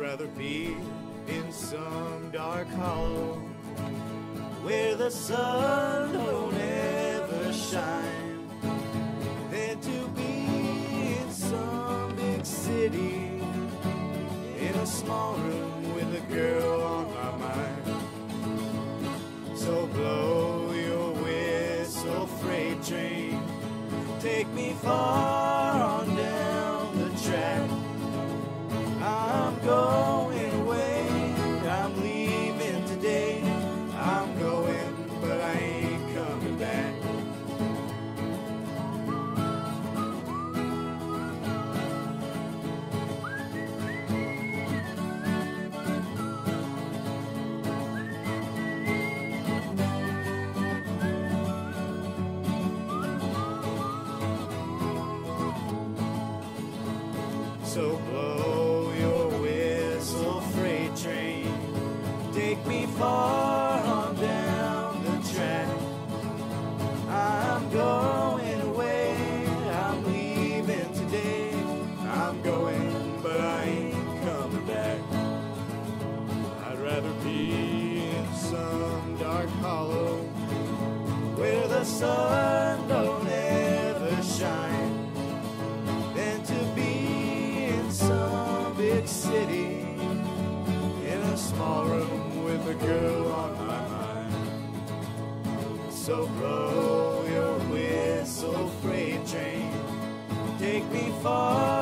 rather be in some dark hollow where the sun don't ever shine than to be in some big city in a small room with a girl on my mind. So blow your whistle, freight train, take me far on down the track. I'm going away, I'm leaving today. I'm going, but I ain't coming back. So blow your whistle, freight train, take me far on down the track. I'm going away, I'm leaving today. I'm going, but I ain't coming back. I'd rather be in some dark hollow where the sun don't ever shine than to be in some big city in a small room with a girl on my mind. So blow your whistle, freight train, take me far